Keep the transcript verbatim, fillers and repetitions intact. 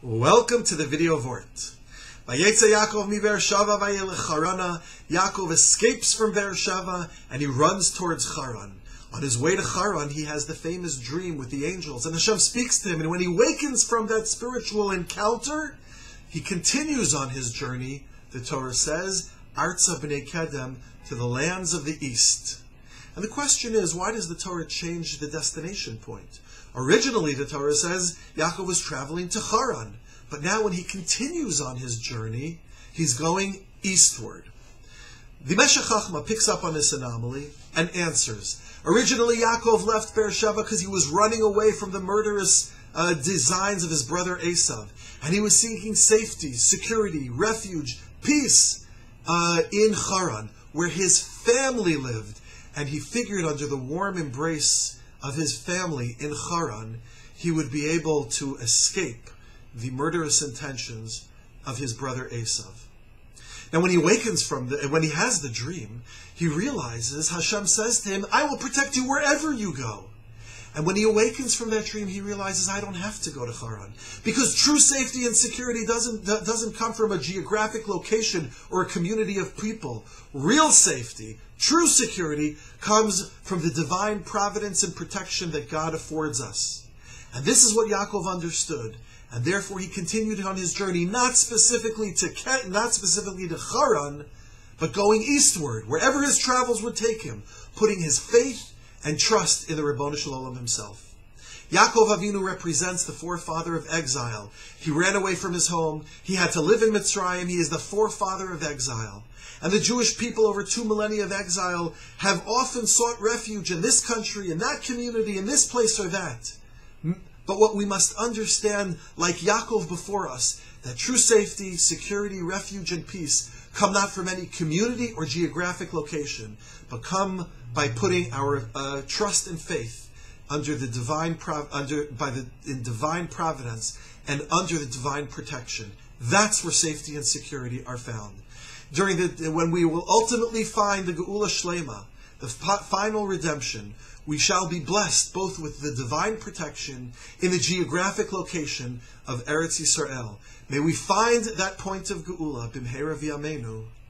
Welcome to the video Vort. Vayetze Yaakov mi Beersheva vayelech Charana. Yaakov escapes from Beersheva and he runs towards Haran. On his way to Haran, he has the famous dream with the angels, and Hashem speaks to him. And when he wakens from that spiritual encounter, he continues on his journey. The Torah says, Arza b'nei Kedem, to the lands of the east. And the question is, why does the Torah change the destination point? Originally, the Torah says Yaakov was traveling to Haran, but now when he continues on his journey, he's going eastward. The Meshech Chachma picks up on this anomaly and answers. Originally, Yaakov left Beersheva because he was running away from the murderous uh, designs of his brother Esav, and he was seeking safety, security, refuge, peace uh, in Haran, where his family lived, and he figured under the warm embrace of his family in Haran, he would be able to escape the murderous intentions of his brother Esav. Now, when he awakens from the, when he has the dream, he realizes Hashem says to him, "I will protect you wherever you go." And when he awakens from that dream, he realizes, I don't have to go to Haran, because true safety and security doesn't doesn't come from a geographic location or a community of people. Real safety, true security, comes from the divine providence and protection that God affords us. And this is what Yaakov understood, and therefore he continued on his journey, not specifically to Ket, not specifically to Haran, but going eastward, wherever his travels would take him, putting his faith and trust in the Ribono Shel Olam himself. Yaakov Avinu represents the forefather of exile. He ran away from his home. He had to live in Mitzrayim. He is the forefather of exile. And the Jewish people over two millennia of exile have often sought refuge in this country, in that community, in this place or that. But what we must understand, like Yaakov before us, that true safety, security, refuge, and peace come not from any community or geographic location, but come by putting our uh, trust and faith under the divine prov- under by the in divine providence and under the divine protection. That's where safety and security are found. During the when we will ultimately find the Geula Shlema, the final redemption, we shall be blessed both with the divine protection in the geographic location of Eretz Yisrael. May we find that point of Geula, B'mheira v'yameinu.